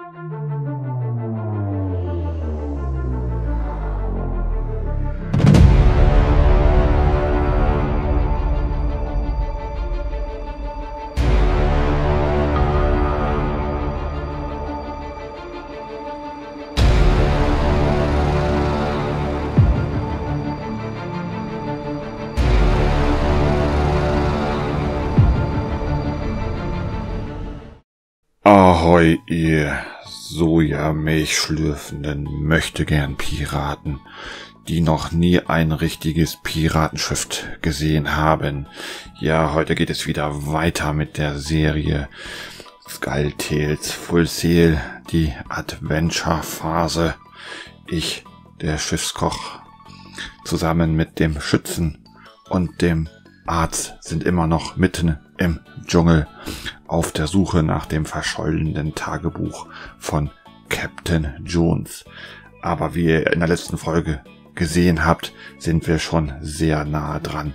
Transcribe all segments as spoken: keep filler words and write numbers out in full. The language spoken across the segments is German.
Ahoi, ihr Sojamilchschlürfenden Möchtegern-Piraten, die noch nie ein richtiges Piratenschiff gesehen haben. Ja, heute geht es wieder weiter mit der Serie Skull Tales Full Sail, die Adventure-Phase. Ich, der Schiffskoch, zusammen mit dem Schützen und dem Arzt sind immer noch mitten im Dschungel auf der Suche nach dem verschollenen Tagebuch von Captain Jones. Aber wie ihr in der letzten Folge gesehen habt, sind wir schon sehr nahe dran.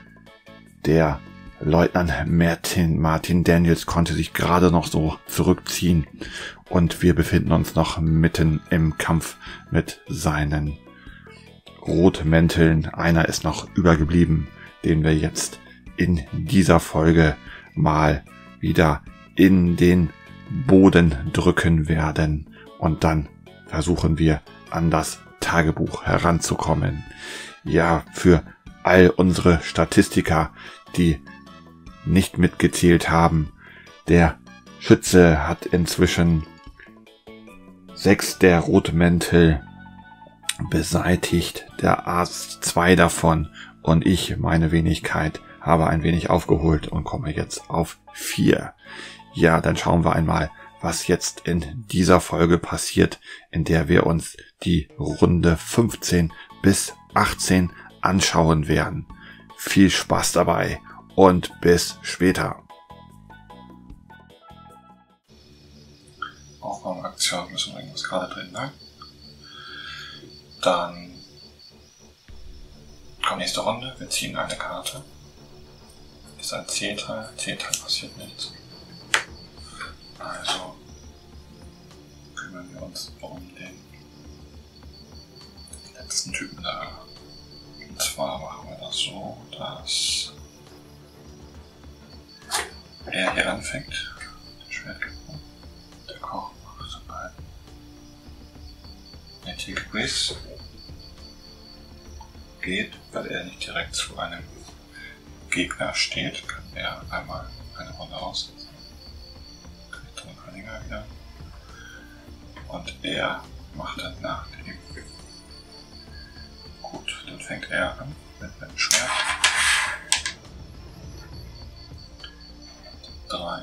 Der Leutnant Martin, Martin Daniels konnte sich gerade noch so zurückziehen und wir befinden uns noch mitten im Kampf mit seinen Rotmänteln. Einer ist noch übergeblieben, den wir jetzt in dieser Folge mal wieder in den Boden drücken werden und dann versuchen wir an das Tagebuch heranzukommen. Ja, für all unsere Statistiker, die nicht mitgezählt haben, der Schütze hat inzwischen sechs der Rotmäntel beseitigt, der Arzt zwei davon und ich, meine Wenigkeit, habe ein wenig aufgeholt und komme jetzt auf vier. Ja, dann schauen wir einmal, was jetzt in dieser Folge passiert, in der wir uns die Runde fünfzehn bis achtzehn anschauen werden. Viel Spaß dabei und bis später. Aufbauaktion müssen wir irgendwas gerade drin, ne? Dann kommt nächste Runde, wir ziehen eine Karte. Das ist ein C-Teil, C-Teil passiert nichts. Also kümmern wir uns um den letzten Typen da. Und zwar machen wir das so, dass er hier anfängt. Der Schwertkämpfer. Der Koch macht einen Antiquiz. Geht, weil er nicht direkt zu einem Gegner steht, kann er einmal eine Runde aussetzen. Kriegt den Verlänger wieder. Und er macht dann nach dem. Gut, dann fängt er an mit einem Schwert. Drei.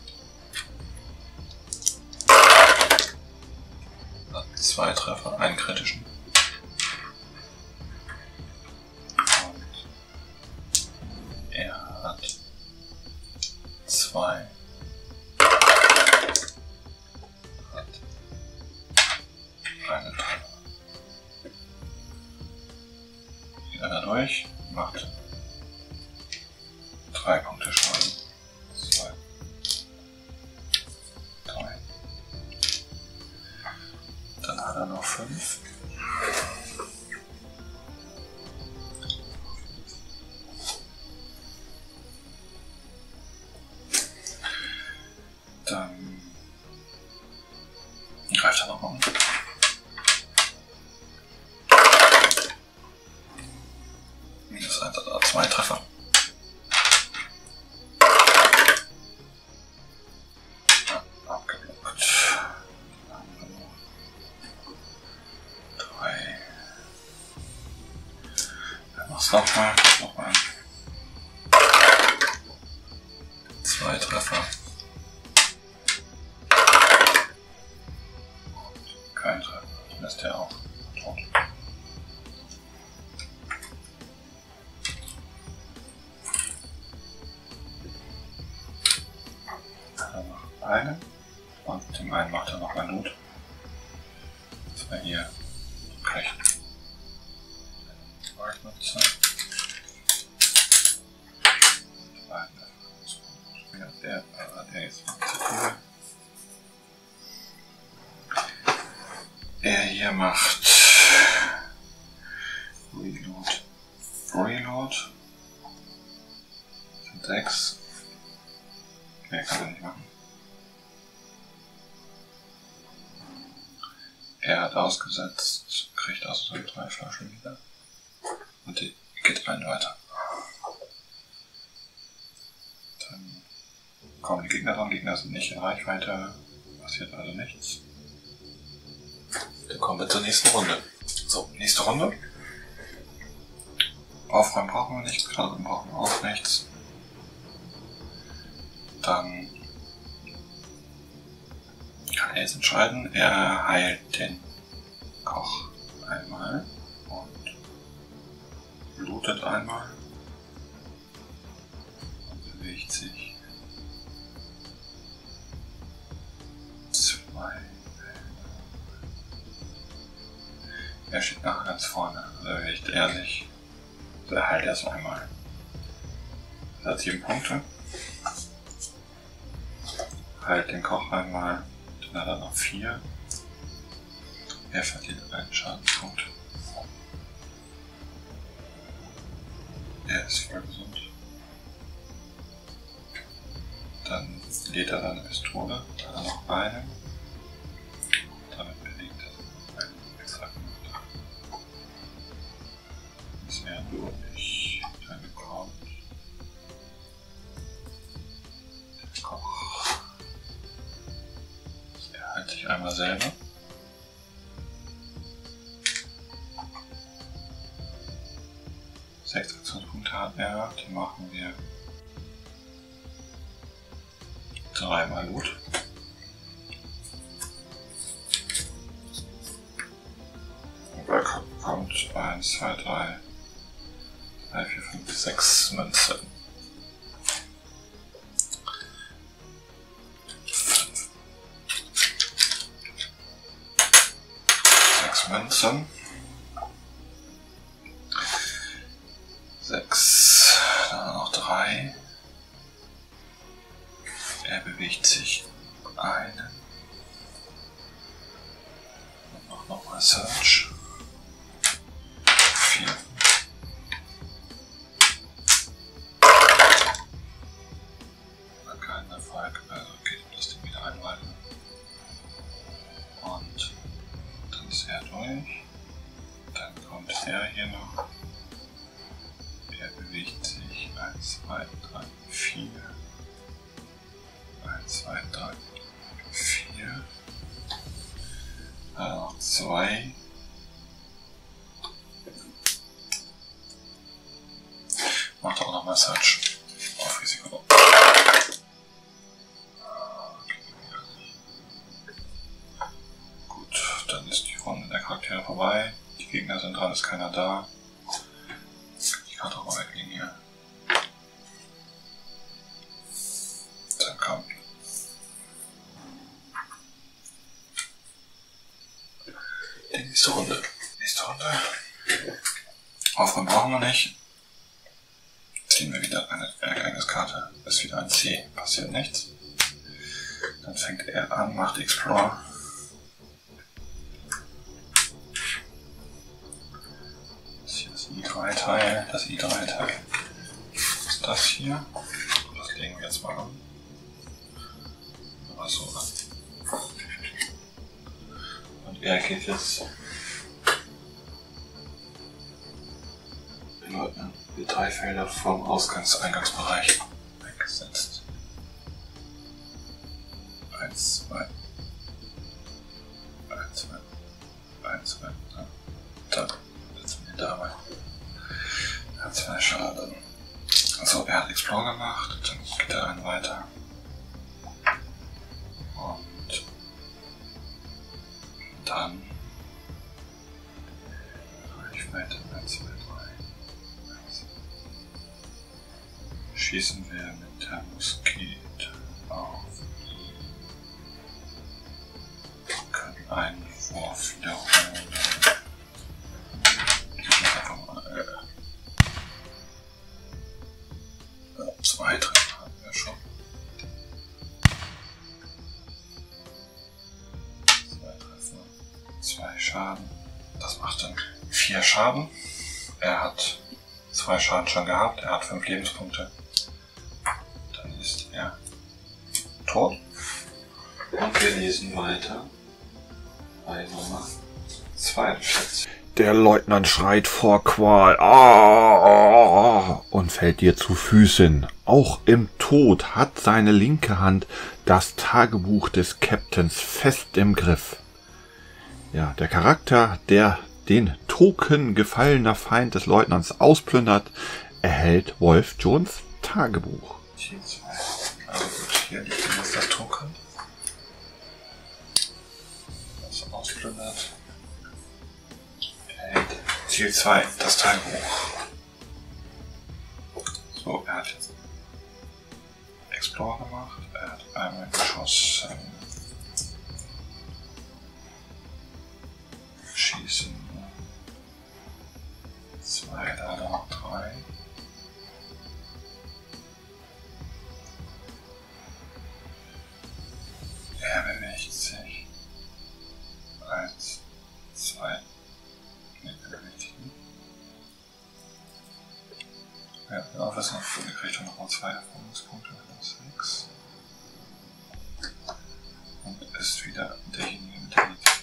Hat zwei Treffer, einen kritischen. Zwei. Hat einen Treffer. Geht einer durch, macht drei Punkte Schaden. Zwei. Drei. Dann hat er noch fünf. Dann greift er nochmal um. Das heißt, er hat zwei Treffer. Ja, abgeblockt. Dann haben wir noch drei. Dann mach's nochmal. Nochmal. Zwei Treffer. Kein Treffer, dann ist der auch tot. Dann noch einen und dem einen macht er noch mal Not. Das war hier gleich. Marktnutzer. Der, der ist zu viel. hier macht Reload. Reload. Das sind sechs. Mehr kann er nicht machen. Er hat ausgesetzt, kriegt also so drei Flaschen wieder. Und die geht einen weiter. Dann kommen die Gegner dran. Gegner sind nicht in Reichweite. Passiert also nichts. Dann kommen wir zur nächsten Runde. So, nächste Runde. Aufräumen brauchen wir nicht, gerade brauchen wir auch nichts. Dann kann er jetzt entscheiden, er heilt den Koch einmal und lootet einmal und bewegt sich zwei. Er steht nachher ganz vorne, also bewegt er sich. Also er heilt erst einmal. Er hat sieben Punkte. Heilt den Koch einmal. Dann hat er noch vier. Er verliert einen Schadenspunkt. Er ist voll gesund. Dann lädt er seine Pistole. Dann hat er noch eine. Damit bewegt er einen extra Minute. Ist er durch. Dann bekommt der Koch. Er heilt sich einmal selber. Sechs Aktionspunkte hat er, die machen wir dreimal Loot. Und er kommt eins, zwei, drei, drei, vier, fünf, sechs Münzen. Sechs Münzen. Sechs, dann noch drei. Er bewegt sich einen. Und noch nochmal Search. Vier. Kein Erfolg, also geht das Ding wieder einweiten. Und dann ist er durch. Dann kommt er hier noch. Er bewegt sich eins, zwei, drei, vier. eins, zwei, drei, vier. Dann noch zwei. Macht auch nochmal Search auf Risiko. Gut, dann ist die Runde der Charaktere vorbei. Die Gegner sind dran, ist keiner da. Ich kann doch mal weglegen hier. Dann kommt die nächste Runde. Nächste Runde. Aufräumen brauchen wir nicht. Ziehen wir wieder eine Ereigniskarte. Ist wieder ein C. Passiert nichts. Dann fängt er an, macht Explore. Das hier ist I drei Teil. Das I drei Teil ist das hier. Das legen wir jetzt mal an. Aber so an. Und er geht jetzt die drei Felder vom Ausgangs Eingangsbereich weggesetzt. Eins, zwei. Eins, zwei. Eins, zwei. Da. Setzen wir da rein. Er hat zwei Schaden. Also er hat Explore gemacht, dann geht er einen weiter. Und dann Reichweite eins, zwei, drei. Schießen wir mit der Muskete auf. Wir können einen Wurf wiederholen. Ich muss einfach mal. Äh, zwei Treffer haben wir schon. Zwei Treffer. zwei Schaden. Das macht dann vier Schaden. Er hat zwei Schaden schon gehabt. Er hat fünf Lebenspunkte. Dann ist er tot. Und wir lesen weiter. Bei Nummer zweiundvierzig. Der Leutnant schreit vor Qual ah, und fällt dir zu Füßen. Auch im Tod hat seine linke Hand das Tagebuch des Captains fest im Griff. Ja, der Charakter, der den Token gefallener Feind des Leutnants ausplündert, erhält Wolf Jones Tagebuch. Also gut, hier liegt jetzt das Token. Das ausplündert. Ziel zwei, das Tagebuch. So, er hat jetzt Explorer gemacht. Er hat einmal geschossen. Schießen. Zwei, da hat er noch drei. Er bewegt sich. Eins, zwei. Ja, genau, was noch? Er kriegt dann nochmal zwei Erfahrungspunkte, sechs. Und ist wieder derjenige mit der Lied.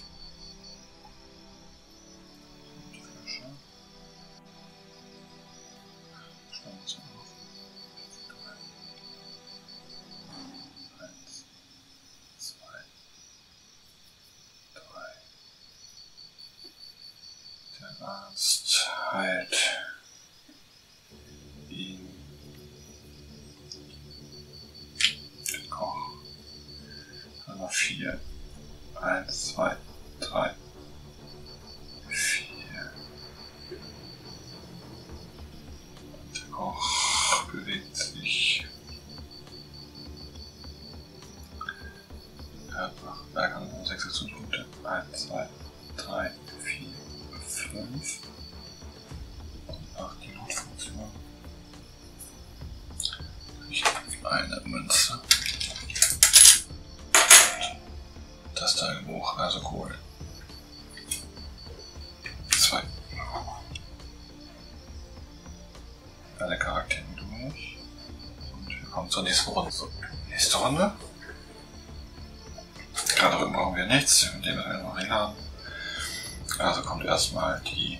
Die Flasche. Schauen wir uns mal auf. Eins, zwei, drei. Der Arzt heilt ihn. Den Koch. Dann noch vier. Eins, zwei, drei, vier. Und der Koch bewegt sich. Er hat noch, er kann noch sechs Aktionspunkte. Eins, zwei, drei, vier, fünf. Und noch die Notfunktion. Ich habe eine Münze. Das Tagebuch, also cool. Zwei. Alle Charaktere durch. Und wir kommen zur nächsten Runde. So, nächste Runde. Gerade drüben brauchen wir nichts, indem wir noch reinladen. Also kommt erstmal die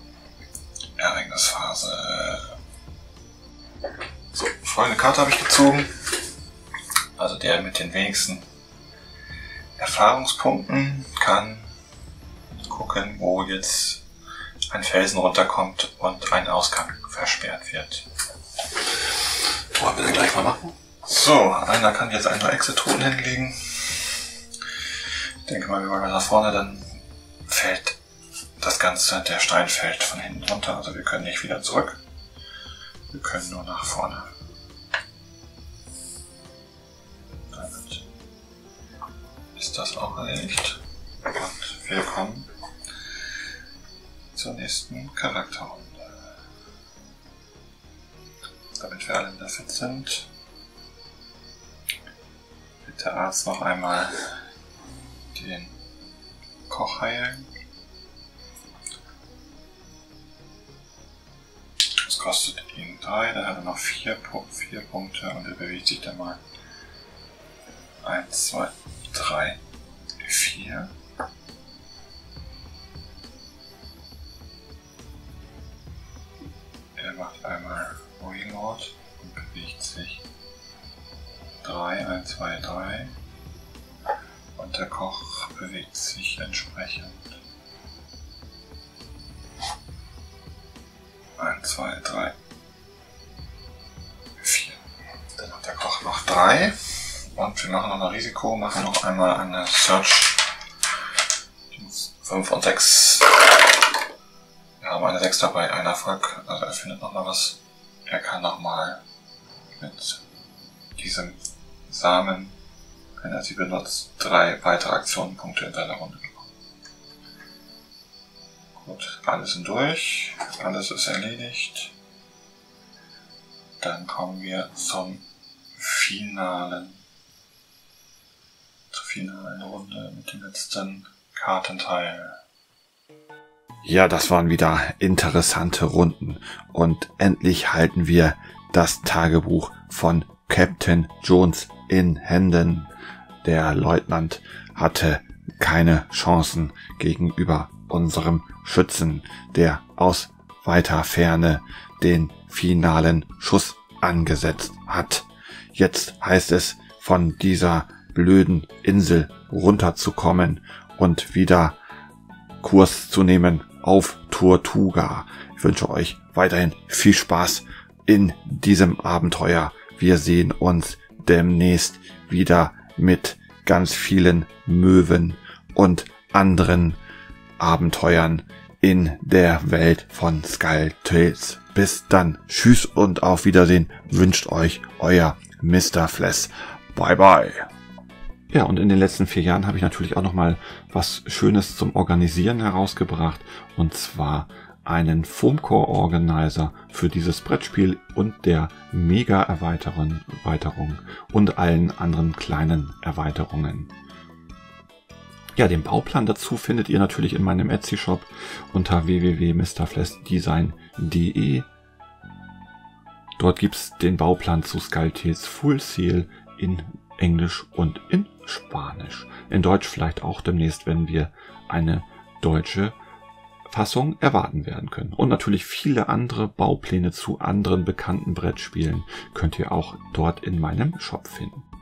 Ereignisphase. So, folgende Karte habe ich gezogen. Also der mit den wenigsten Erfahrungspunkten kann gucken, wo jetzt ein Felsen runterkommt und ein Ausgang versperrt wird. Wollen wir das gleich mal machen? So, einer kann jetzt einen Exit-Toten hinlegen. Ich denke mal, wir wollen nach vorne, dann fällt das Ganze, der Stein fällt von hinten runter, also wir können nicht wieder zurück. Wir können nur nach vorne. Damit ist das auch erledigt. Und wir kommen zur nächsten Charakterrunde. Damit wir alle wieder fit sind, wird der Arzt noch einmal den Koch heilen. Das kostet ihn drei, dann hat er noch vier, vier Punkte und er bewegt sich dann mal eins, zwei, drei, vier. Er macht einmal Reload und bewegt sich drei, eins, zwei, drei. Und der Koch bewegt sich entsprechend eins, zwei, drei, vier. Dann hat der Koch noch drei. Und wir machen noch ein Risiko, machen noch einmal eine Search. fünf und sechs. Wir haben eine sechs dabei, ein Erfolg. Also er findet nochmal was. Er kann nochmal mit diesem Samen, wenn er sie benutzt, drei weitere Aktionenpunkte in seiner Runde bekommen. Gut, alles sind durch. Alles ist erledigt. Dann kommen wir zum finalen, zur finalen Runde mit dem letzten Kartenteil. Ja, das waren wieder interessante Runden und endlich halten wir das Tagebuch von Captain Jones in Händen. Der Leutnant hatte keine Chancen gegenüber unserem Schützen, der aus weiter Ferne den finalen Schuss angesetzt hat. Jetzt heißt es, von dieser blöden Insel runterzukommen und wieder Kurs zu nehmen auf Tortuga. Ich wünsche euch weiterhin viel Spaß in diesem Abenteuer. Wir sehen uns demnächst wieder mit ganz vielen Möwen und anderen Abenteuern in der Welt von Skull Tales. Bis dann. Tschüss und auf Wiedersehen wünscht euch euer Mister Fless. Bye bye. Ja, und in den letzten vier Jahren habe ich natürlich auch noch mal was Schönes zum Organisieren herausgebracht. Und zwar einen Foamcore Organizer für dieses Brettspiel und der Mega-Erweiterung Erweiterung und allen anderen kleinen Erweiterungen. Ja, den Bauplan dazu findet ihr natürlich in meinem Etsy-Shop unter w w w punkt mister fless design punkt d e. Dort gibt's den Bauplan zu Skull Tales Full Sail in Englisch und in Spanisch. In Deutsch vielleicht auch demnächst, wenn wir eine deutsche Fassung erwarten werden können. Und natürlich viele andere Baupläne zu anderen bekannten Brettspielen könnt ihr auch dort in meinem Shop finden.